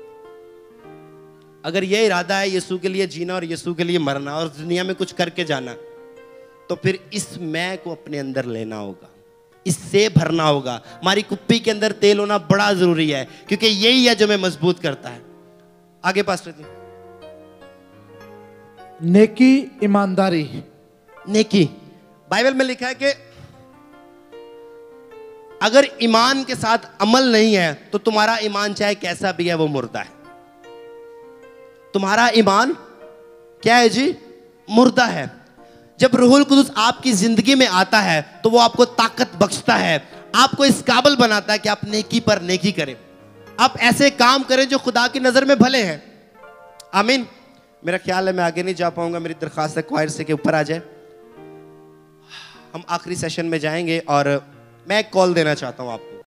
अगर ये इरादा है यीशु के लिए जीना और यीशु के लिए मरना और दुनिया में कुछ करके जाना, तो फिर इस मैं को अपने अंदर लेना होगा, इससे भरना होगा। हमारी कुप्पी के अंदर तेल होना बड़ा जरूरी है क्योंकि यही है जो हमें मजबूत करता है। आगे पास्टर जी। नेकी, ईमानदारी। नेकी, बाइबल में लिखा है कि अगर ईमान के साथ अमल नहीं है तो तुम्हारा ईमान चाहे कैसा भी है वो मुर्दा है। तुम्हारा ईमान क्या है जी? मुर्दा है। जब रूहुल कुदुस आपकी जिंदगी में आता है तो वो आपको ताकत बख्शता है, आपको इस काबिल बनाता है कि आप नेकी पर नेकी करें, आप ऐसे काम करें जो खुदा की नजर में भले हैं। आमीन। मेरा ख्याल है मैं आगे नहीं जा पाऊंगा, मेरी दरखास्त है क्वायर से के ऊपर आ जाए। हम आखिरी सेशन में जाएंगे और मैं एक कॉल देना चाहता हूं आपको।